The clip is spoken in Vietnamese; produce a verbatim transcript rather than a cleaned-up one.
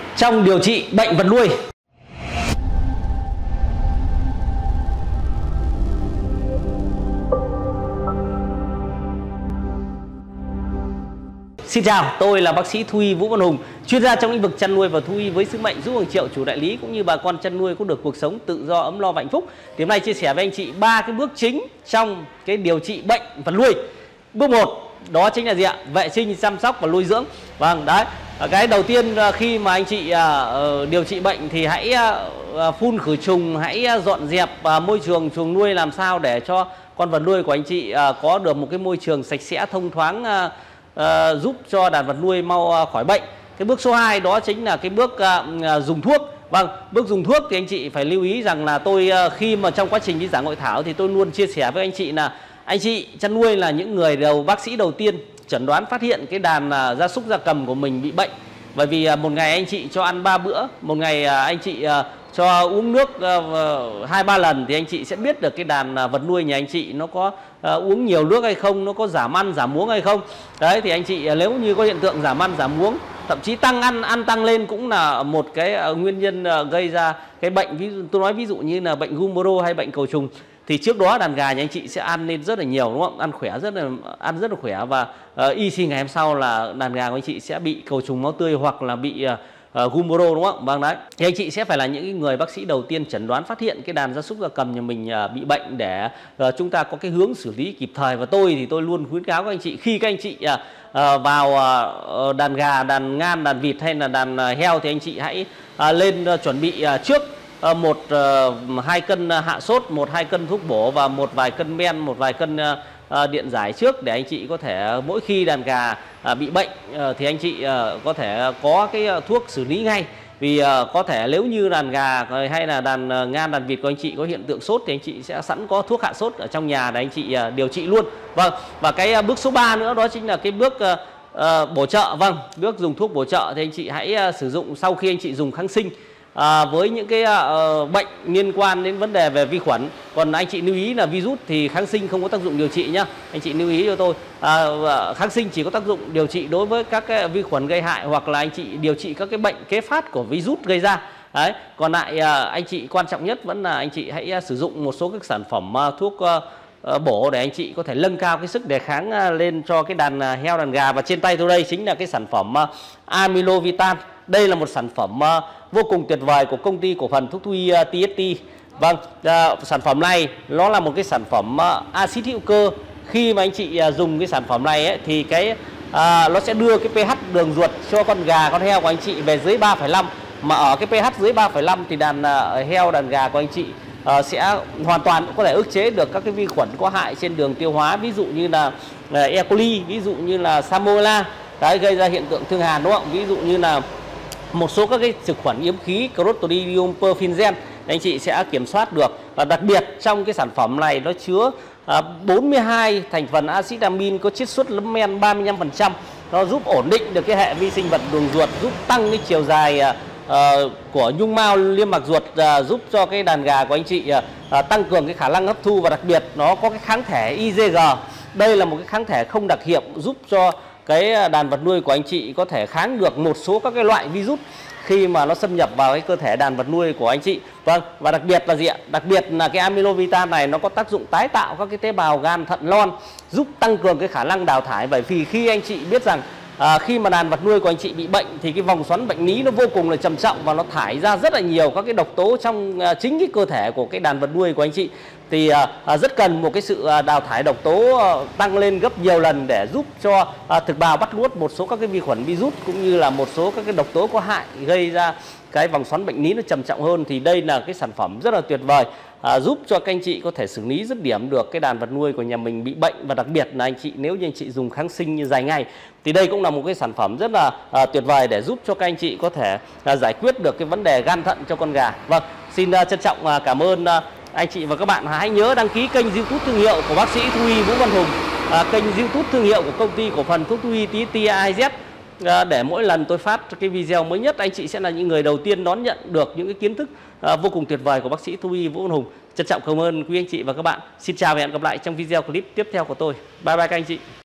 trong điều trị bệnh vật nuôi. Xin chào, tôi là bác sĩ thú y Vũ Văn Hùng, chuyên gia trong lĩnh vực chăn nuôi và thú y với sứ mệnh giúp hàng triệu chủ đại lý cũng như bà con chăn nuôi có được cuộc sống tự do, ấm no và hạnh phúc. Thì hôm nay chia sẻ với anh chị ba cái bước chính trong cái điều trị bệnh vật nuôi. Bước một đó chính là gì ạ? Vệ sinh, chăm sóc và nuôi dưỡng. Vâng, đấy. Cái đầu tiên khi mà anh chị uh, điều trị bệnh thì hãy uh, phun khử trùng, hãy dọn dẹp uh, môi trường chuồng nuôi làm sao để cho con vật nuôi của anh chị uh, có được một cái môi trường sạch sẽ, thông thoáng, uh, Uh, giúp cho đàn vật nuôi mau uh, khỏi bệnh. Cái bước số hai đó chính là cái bước uh, uh, dùng thuốc. Vâng, bước dùng thuốc thì anh chị phải lưu ý rằng là tôi uh, khi mà trong quá trình đi giảng hội thảo thì tôi luôn chia sẻ với anh chị là anh chị chăn nuôi là những người đầu bác sĩ đầu tiên chẩn đoán phát hiện cái đàn uh, gia súc gia cầm của mình bị bệnh. Bởi vì uh, một ngày anh chị cho ăn ba bữa, một ngày uh, anh chị uh, cho uống nước hai uh, ba lần thì anh chị sẽ biết được cái đàn uh, vật nuôi nhà anh chị nó có uh, uống nhiều nước hay không, nó có giảm ăn giảm uống hay không. Đấy thì anh chị uh, nếu như có hiện tượng giảm ăn giảm uống, thậm chí tăng ăn ăn tăng lên cũng là một cái uh, nguyên nhân uh, gây ra cái bệnh. Ví dụ tôi nói ví dụ như là bệnh Gumboro hay bệnh cầu trùng thì trước đó đàn gà nhà anh chị sẽ ăn lên rất là nhiều, đúng không? Ăn khỏe rất là ăn rất là khỏe và uh, y xi ngày hôm sau là đàn gà của anh chị sẽ bị cầu trùng máu tươi hoặc là bị uh, Uh, Gumboro, đúng không? Vâng, đấy. Thì anh chị sẽ phải là những người bác sĩ đầu tiên chẩn đoán phát hiện cái đàn gia súc gia cầm nhà mình uh, bị bệnh để uh, chúng ta có cái hướng xử lý kịp thời. Và tôi thì tôi luôn khuyến cáo các anh chị khi các anh chị uh, uh, vào uh, đàn gà, đàn ngan, đàn vịt hay là đàn uh, heo thì anh chị hãy uh, lên uh, chuẩn bị uh, trước uh, một uh, hai cân hạ sốt, một hai cân thuốc bổ và một vài cân men, một vài cân uh, À, điện giải trước để anh chị có thể mỗi khi đàn gà à, bị bệnh à, thì anh chị à, có thể có cái à, thuốc xử lý ngay. Vì à, có thể nếu như đàn gà hay là đàn à, ngan, đàn vịt của anh chị có hiện tượng sốt thì anh chị sẽ sẵn có thuốc hạ sốt ở trong nhà để anh chị à, điều trị luôn. Vâng, và cái à, bước số ba nữa đó chính là cái bước à, à, bổ trợ. Vâng, bước dùng thuốc bổ trợ thì anh chị hãy à, sử dụng sau khi anh chị dùng kháng sinh. À, với những cái uh, bệnh liên quan đến vấn đề về vi khuẩn. Còn anh chị lưu ý là virus thì kháng sinh không có tác dụng điều trị nhá. Anh chị lưu ý cho tôi. À, kháng sinh chỉ có tác dụng điều trị đối với các cái vi khuẩn gây hại hoặc là anh chị điều trị các cái bệnh kế phát của virus gây ra. Đấy. Còn lại uh, anh chị quan trọng nhất vẫn là anh chị hãy uh, sử dụng một số các sản phẩm uh, thuốc uh, uh, bổ để anh chị có thể nâng cao cái sức đề kháng uh, lên cho cái đàn uh, heo, đàn gà. Và trên tay tôi đây chính là cái sản phẩm uh, Amilovitan. Đây là một sản phẩm uh, vô cùng tuyệt vời của công ty cổ phần thuốc thú y uh, tê ét tê. Vâng, uh, sản phẩm này nó là một cái sản phẩm uh, axit hữu cơ. Khi mà anh chị uh, dùng cái sản phẩm này ấy, thì cái uh, nó sẽ đưa cái pH đường ruột cho con gà, con heo của anh chị về dưới ba phẩy năm. Mà ở cái pH dưới ba phẩy năm thì đàn uh, heo, đàn gà của anh chị uh, sẽ hoàn toàn có thể ức chế được các cái vi khuẩn có hại trên đường tiêu hóa, ví dụ như là uh, E. coli, ví dụ như là Salmonella, đấy, gây ra hiện tượng thương hàn, đúng không? Ví dụ như là một số các cái thực khuẩn yếm khí Clostridium perfringens anh chị sẽ kiểm soát được. Và đặc biệt trong cái sản phẩm này nó chứa à, bốn mươi hai thành phần axit amin có chiết xuất nấm men ba mươi lăm phần trăm. Nó giúp ổn định được cái hệ vi sinh vật đường ruột, giúp tăng cái chiều dài à, à, của nhung mao niêm mạc ruột, à, giúp cho cái đàn gà của anh chị à, à, tăng cường cái khả năng hấp thu. Và đặc biệt nó có cái kháng thể i giê giê. Đây là một cái kháng thể không đặc hiệu giúp cho cái đàn vật nuôi của anh chị có thể kháng được một số các cái loại virus khi mà nó xâm nhập vào cái cơ thể đàn vật nuôi của anh chị. Vâng, và đặc biệt là gì ạ? Đặc biệt là cái Amilovitan này nó có tác dụng tái tạo các cái tế bào gan, thận, lon, giúp tăng cường cái khả năng đào thải. Bởi vì khi anh chị biết rằng à, khi mà đàn vật nuôi của anh chị bị bệnh thì cái vòng xoắn bệnh lý nó vô cùng là trầm trọng và nó thải ra rất là nhiều các cái độc tố trong à, chính cái cơ thể của cái đàn vật nuôi của anh chị. Thì à, rất cần một cái sự à, đào thải độc tố à, tăng lên gấp nhiều lần để giúp cho à, thực bào bắt nuốt một số các cái vi khuẩn virus cũng như là một số các cái độc tố có hại gây ra cái vòng xoắn bệnh lý nó trầm trọng hơn. Thì đây là cái sản phẩm rất là tuyệt vời, à, giúp cho các anh chị có thể xử lý dứt điểm được cái đàn vật nuôi của nhà mình bị bệnh. Và đặc biệt là anh chị nếu như anh chị dùng kháng sinh như dài ngày thì đây cũng là một cái sản phẩm rất là à, tuyệt vời để giúp cho các anh chị có thể à, giải quyết được cái vấn đề gan thận cho con gà. Vâng, xin à, trân trọng à, cảm ơn à, anh chị và các bạn. Hãy nhớ đăng ký kênh YouTube thương hiệu của bác sĩ thú y Vũ Văn Hùng, à, kênh YouTube thương hiệu của công ty cổ phần thuốc thú y tê ét tê a i dét, à, để mỗi lần tôi phát cái video mới nhất anh chị sẽ là những người đầu tiên đón nhận được những cái kiến thức à, vô cùng tuyệt vời của bác sĩ thú y Vũ Văn Hùng. Trân trọng cảm ơn quý anh chị và các bạn. Xin chào và hẹn gặp lại trong video clip tiếp theo của tôi. Bye bye các anh chị.